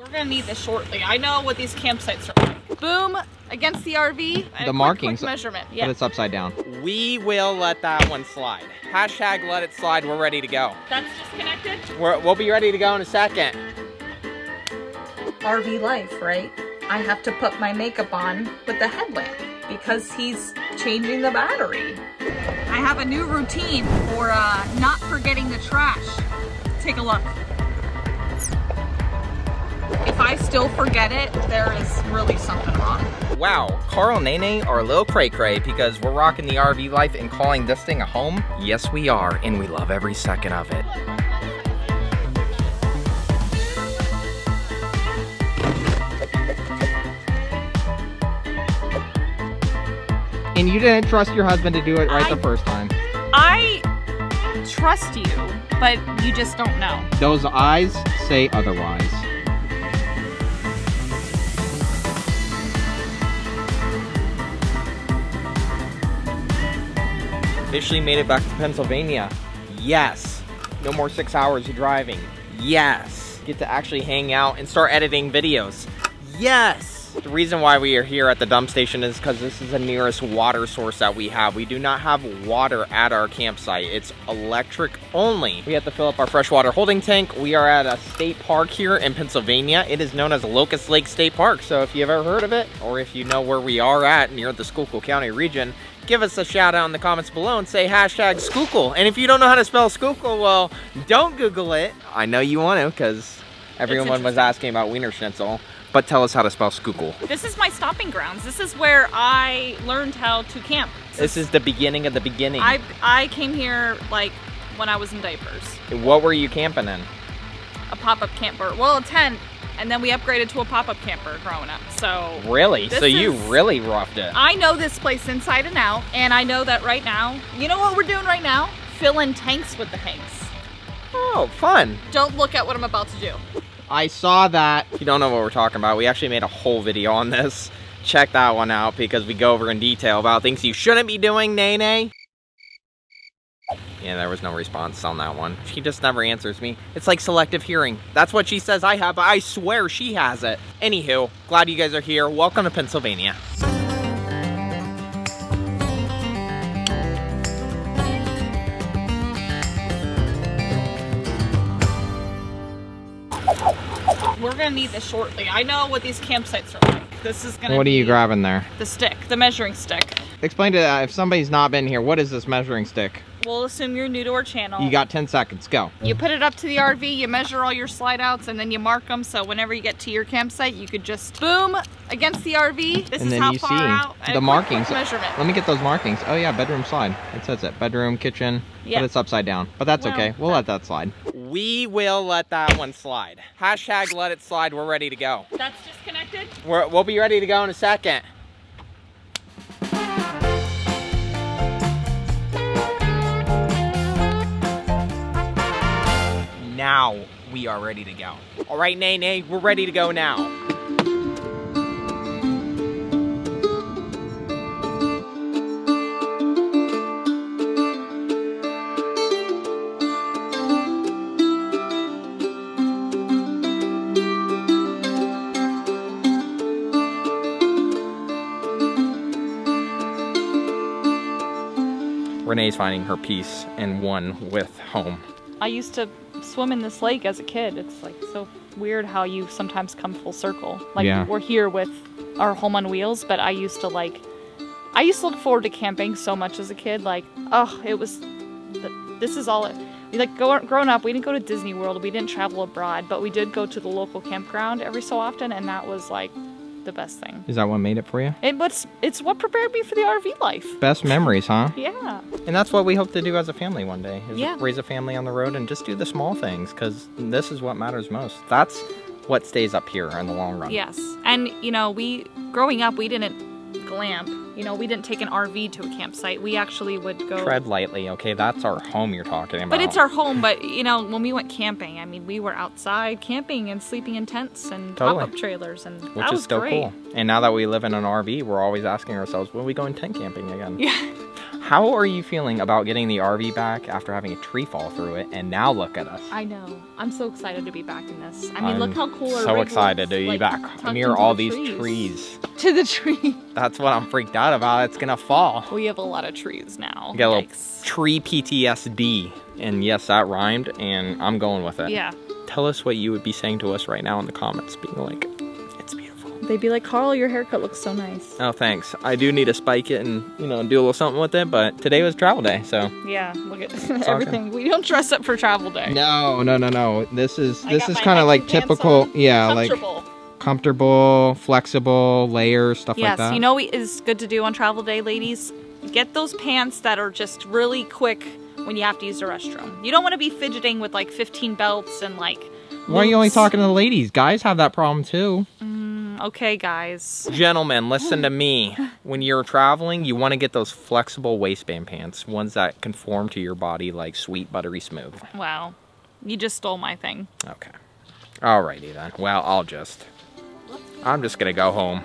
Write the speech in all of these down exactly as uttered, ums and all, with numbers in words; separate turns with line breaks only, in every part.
We're gonna need this shortly. I know what these campsites are like. Boom against the R V.
The markings.
Quick measurement. Yeah.
But it's upside down. We will let that one slide. Hashtag let it slide. We're ready to go.
That's disconnected?
We're, we'll be ready to go in a second.
R V life, right? I have to put my makeup on with the headlamp because he's changing the battery. I have a new routine for uh, not forgetting the trash. Take a look. If I still forget it, there is really something wrong.
Wow, Carl and Nene are a little cray-cray because we're rocking the R V life and calling this thing a home. Yes, we are, and we love every second of it. And you didn't trust your husband to do it right I, the first time.
I trust you, but you just don't know.
Those eyes say otherwise. Officially made it back to Pennsylvania. Yes. No more six hours of driving. Yes. Get to actually hang out and start editing videos. Yes. The reason why we are here at the dump station is because this is the nearest water source that we have. We do not have water at our campsite. It's electric only. We have to fill up our freshwater holding tank. We are at a state park here in Pennsylvania. It is known as Locust Lake State Park. So if you've ever heard of it, or if you know where we are at near the Schuylkill County region, give us a shout out in the comments below and say hashtag Schuylkill. And if you don't know how to spell Schuylkill, well, don't Google it. I know you want to because everyone was asking about Wiener Schnitzel. But tell us how to spell Schuylkill.
This is my stopping grounds. This is where I learned how to camp.
This, this is the beginning of the beginning.
I, I came here like when I was in diapers.
What were you camping in?
A pop-up camper. Well, a tent. And then we upgraded to a pop-up camper growing up, so.
Really? So you
is,
really roughed it.
I know this place inside and out, and I know that right now, you know what we're doing right now? Filling tanks with the Hanks.
Oh, fun.
Don't look at what I'm about to do.
I saw that. If you don't know what we're talking about, we actually made a whole video on this. Check that one out because we go over in detail about things you shouldn't be doing, Nene. Yeah, there was no response on that one. She just never answers me. It's like selective hearing. That's what she says I have, but I swear she has it. Anywho, glad you guys are here. Welcome to Pennsylvania.
We're gonna need this shortly. I know what these campsites are like. This is gonna
What are
be
you grabbing there?
The stick, the measuring stick.
Explain to that if somebody's not been here, what is this measuring stick?
We'll assume you're new to our channel.
You got ten seconds, go.
You put it up to the R V, you measure all your slide outs, and then you mark them, so whenever you get to your campsite, you could just boom against the R V. This
and
is
then
how
you
far
see
out.
the markings.
Measurement.
Let me get those markings. Oh yeah, bedroom slide. It says it. Bedroom, kitchen,
yeah.
But it's upside down. But that's
well,
okay. We'll let that slide. We will let that one slide. Hashtag let it slide. We're ready to go.
That's disconnected?
We're, we'll be ready to go in a second. Now we are ready to go. All right, Nene, we're ready to go now. Renee's finding her peace and one with home.
I used to swim in this lake as a kid. It's like so weird how you sometimes come full circle. Like
yeah.
We're here with our home on wheels, but I used to like, I used to look forward to camping so much as a kid. Like, oh, it was, this is all it, like go, growing up, we didn't go to Disney World, we didn't travel abroad, but we did go to the local campground every so often, and that was like the best thing.
Is that what made it for you?
It was, it's what prepared me for the R V life.
Best memories, huh?
Yeah.
And that's what we hope to do as a family one day, is
yeah.
raise a family on the road and just do the small things, because this is what matters most. That's what stays up here in the long run.
Yes. And, you know, we, growing up, we didn't glamp. You know, we didn't take an R V to a campsite. We actually would go...
Tread lightly, okay? That's our home you're talking about.
But it's our home, but, you know, when we went camping, I mean, we were outside camping and sleeping in tents and
totally.
pop-up trailers, and
Which
that
is
was
still
great.
cool. And now that we live in an R V, we're always asking ourselves, when are we going tent camping again?
Yeah.
How are you feeling about getting the R V back after having a tree fall through it? And now look at us.
I know. I'm so excited to be back in this. I mean,
I'm
look how cool our
so
rig
excited
looks,
to be
like,
back
tucked
near
into
all
the
these
trees.
trees.
To the tree.
That's what I'm freaked out about. It's gonna fall.
We have a lot of trees now.
We got a little
Yikes.
tree P T S D. And yes, that rhymed, and I'm going with it.
Yeah.
Tell us what you would be saying to us right now in the comments, being like, it's beautiful.
They'd be like, Carl, your haircut looks so nice.
Oh, thanks. I do need to spike it and, you know, do a little something with it, but today was travel day, so.
Yeah, look at everything. We don't dress up for travel day.
No, no, no, no. This is,
I
this
got
is
my
kind of like
hiking pants
typical,
on.
yeah, like
Comfortable.
comfortable, flexible, layers, stuff
Yes,
like that.
you know what is good to do on travel day, ladies? Get those pants that are just really quick when you have to use the restroom. You don't want to be fidgeting with like fifteen belts and like
Why are you only
loops.
talking to the ladies? Guys have that problem too.
Mm, okay, guys.
Gentlemen, listen to me. When you're traveling, you want to get those flexible waistband pants, ones that conform to your body like sweet, buttery smooth.
Wow. You just stole my thing.
Okay. Alrighty then. Well, I'll just... I'm just gonna go home.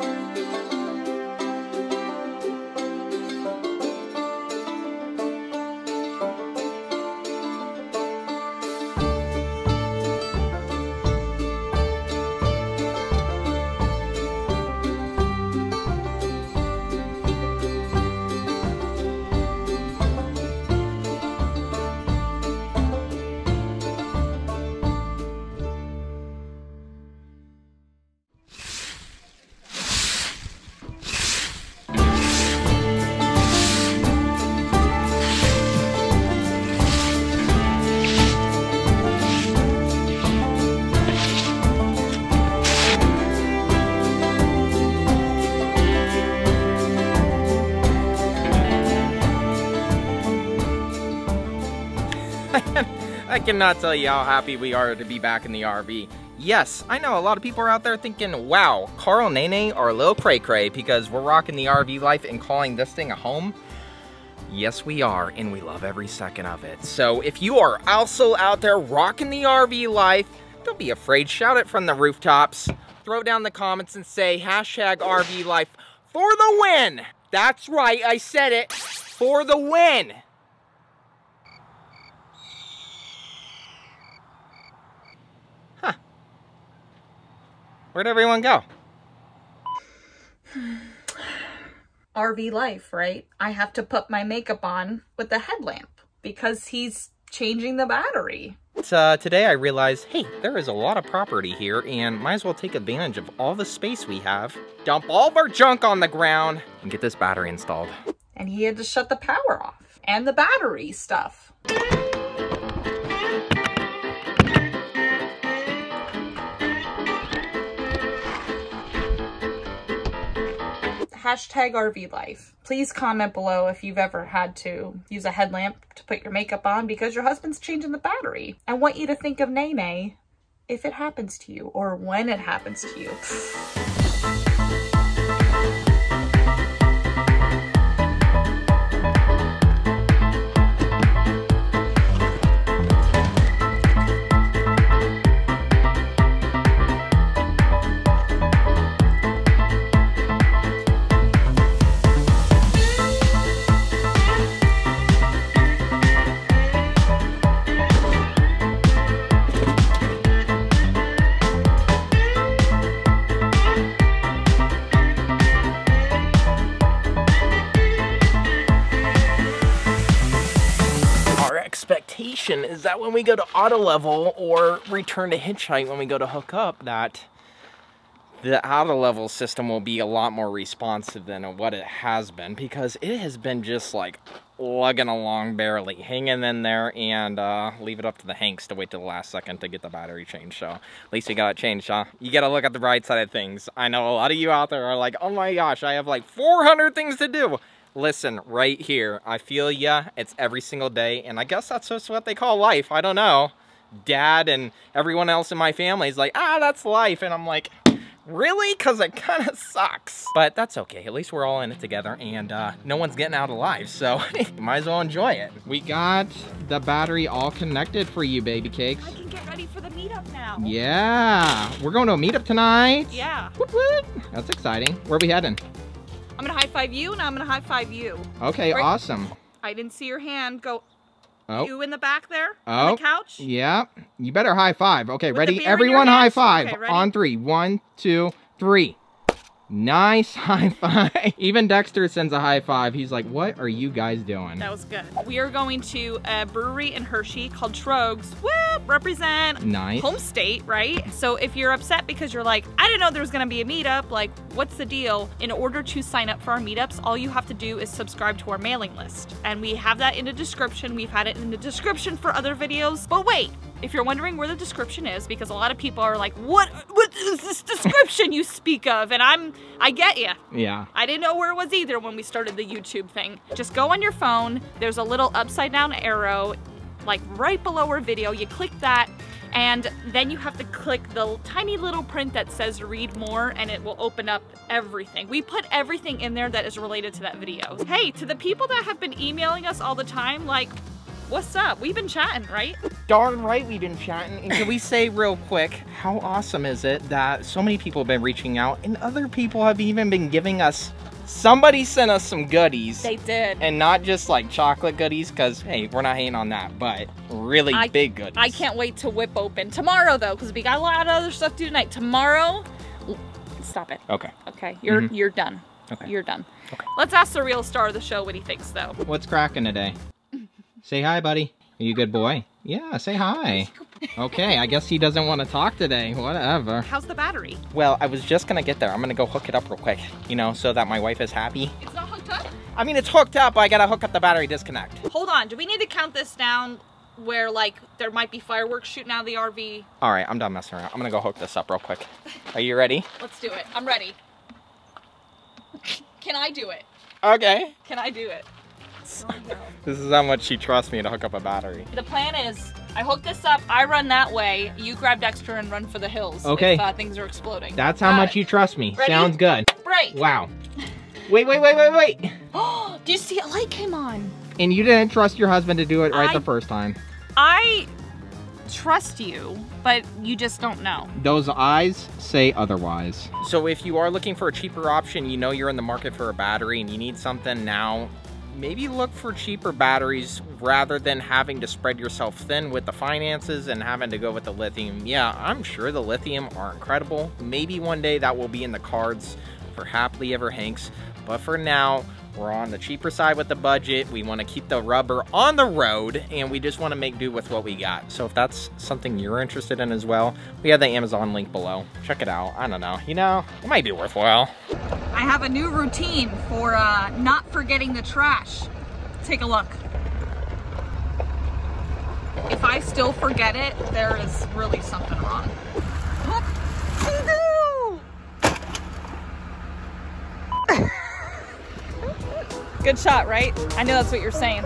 I cannot tell you how happy we are to be back in the R V. Yes, I know a lot of people are out there thinking, wow, Carl and Nene are a little cray-cray because we're rocking the R V life and calling this thing a home. Yes, we are, and we love every second of it. So if you are also out there rocking the R V life, don't be afraid, shout it from the rooftops. Throw down the comments and say hashtag R V life for the win. That's right, I said it, for the win. Where'd everyone go?
R V life, right? I have to put my makeup on with the headlamp because he's changing the battery.
Uh, today I realized, hey, there is a lot of property here and might as well take advantage of all the space we have. Dump all of our junk on the ground and get this battery installed.
And he had to shut the power off and the battery stuff. Hashtag R V life. Please comment below if you've ever had to use a headlamp to put your makeup on because your husband's changing the battery. I want you to think of Nene if it happens to you or when it happens to you.
Expectation is that when we go to auto level or return to hitch height when we go to hook up, that the auto level system will be a lot more responsive than what it has been, because it has been just like lugging along barely, hanging in there, and uh, leave it up to the Hanks to wait till the last second to get the battery changed. So at least we got it changed, huh? You gotta look at the bright side of things. I know a lot of you out there are like, oh my gosh, I have like four hundred things to do. Listen, right here, I feel ya, it's every single day, and I guess that's just what they call life, I don't know. Dad and everyone else in my family is like, ah, that's life, and I'm like, really? Because it kind of sucks. But that's okay, at least we're all in it together, and uh, no one's getting out alive, so might as well enjoy it. We got the battery all connected for you, baby cakes.
I can get ready for the meetup now.
Yeah, we're going to a meetup tonight.
Yeah.
Whoop, whoop. That's exciting. Where are we heading?
I'm gonna high five you, and I'm gonna high five you.
Okay,
right?
Awesome.
I didn't see your hand go.
Oh.
You in the back there?
Oh.
On the couch?
Yeah. You better high five. Okay,
With
ready?
the beer in
Everyone
your
high
hands?
five.
Okay, ready?
On three. One, two, three. Nice high five. Even Dexter sends a high five. He's like, what are you guys doing?
That was good. We are going to a brewery in Hershey called Trogs. Woo! Represent.
Nice.
Home state, right? So if you're upset because you're like, I didn't know there was gonna be a meetup, like, what's the deal? In order to sign up for our meetups, all you have to do is subscribe to our mailing list. And we have that in the description. We've had it in the description for other videos. But wait, if you're wondering where the description is, because a lot of people are like, what, what is this description you speak of? And I'm, I get you.
Yeah.
I didn't know where it was either when we started the YouTube thing. Just go on your phone. There's a little upside down arrow, like right below our video. You click that, and then you have to click the tiny little print that says read more, and it will open up everything. We put everything in there that is related to that video. Hey, to the people that have been emailing us all the time, like, what's up? We've been chatting, right?
Darn right we've been chatting. And can we say real quick, how awesome is it that so many people have been reaching out and other people have even been giving us, somebody sent us some goodies.
They did.
And not just like chocolate goodies, because hey, we're not hating on that, but really
I,
big goodies.
I can't wait to whip open. Tomorrow though, because we got a lot of other stuff to do tonight. Tomorrow, stop it.
Okay.
Okay, you're,
Mm-hmm.
you're done.
Okay.
You're done.
Okay.
Let's ask the real star of the show what he thinks though.
What's cracking today? Say hi, buddy. Are you a good boy? Yeah, say hi. Okay, I guess he doesn't want to talk today. Whatever.
How's the battery?
Well, I was just gonna get there. I'm gonna go hook it up real quick, you know, so that my wife is happy.
It's not hooked up?
I mean, it's hooked up, but I gotta hook up the battery disconnect.
Hold on, do we need to count this down where like there might be fireworks shooting out of the R V?
All right, I'm done messing around. I'm gonna go hook this up real quick. Are you ready?
Let's do it. I'm ready. Can I do it?
Okay.
Can I do it? Oh, no.
This is how much she trusts me to hook up a battery.
The plan is, I hook this up, I run that way, you grab Dexter and run for the hills.
Okay.
If uh, things are exploding.
That's how
Got
much
it.
you trust me.
Ready?
Sounds good.
Break.
Wow. Wait, wait, wait, wait, wait.
Oh, do you see a light came on?
And you didn't trust your husband to do it right
I-
the first time.
I trust you, but you just don't know.
Those eyes say otherwise. So if you are looking for a cheaper option, you know you're in the market for a battery and you need something now, maybe look for cheaper batteries rather than having to spread yourself thin with the finances and having to go with the lithium. Yeah, I'm sure the lithium are incredible. Maybe one day that will be in the cards for HappilyEverHanks, but for now, we're on the cheaper side with the budget. We want to keep the rubber on the road, and we just want to make do with what we got. So if that's something you're interested in as well, we have the Amazon link below. Check it out. I don't know. You know, it might be worthwhile.
I have a new routine for uh, not forgetting the trash. Take a look. If I still forget it, there is really something wrong. Good shot, right? I know that's what you're saying.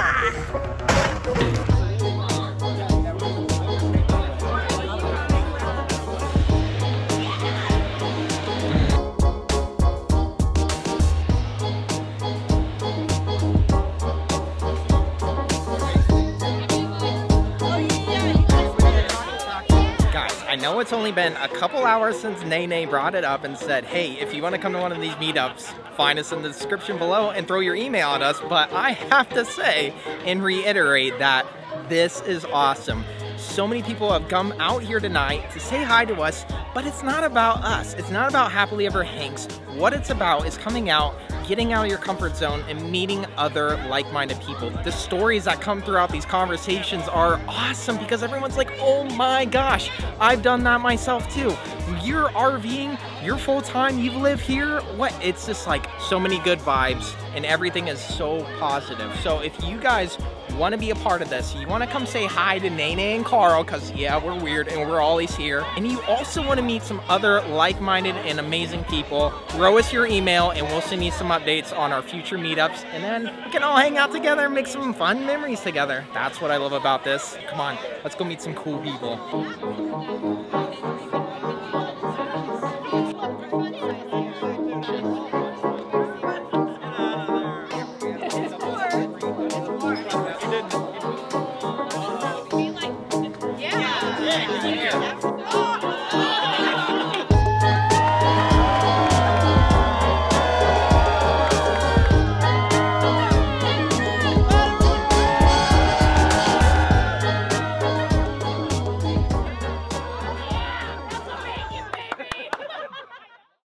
I know it's only been a couple hours since Nene brought it up and said, hey, if you want to come to one of these meetups, find us in the description below and throw your email at us. But I have to say and reiterate that this is awesome. So many people have come out here tonight to say hi to us, but it's not about us. It's not about HappilyEverHanks. What it's about is coming out, getting out of your comfort zone, and meeting other like-minded people. The stories that come throughout these conversations are awesome because everyone's like, oh my gosh, I've done that myself too. You're RVing, you're full-time, you live here. What? It's just like so many good vibes and everything is so positive. So if you guys want to be a part of this, you want to come say hi to Nene and Carl, because yeah, we're weird and we're always here, and you also want to meet some other like-minded and amazing people, throw us your email and we'll send you some updates on our future meetups, and then we can all hang out together and make some fun memories together. That's what I love about this. Come on, let's go meet some cool people.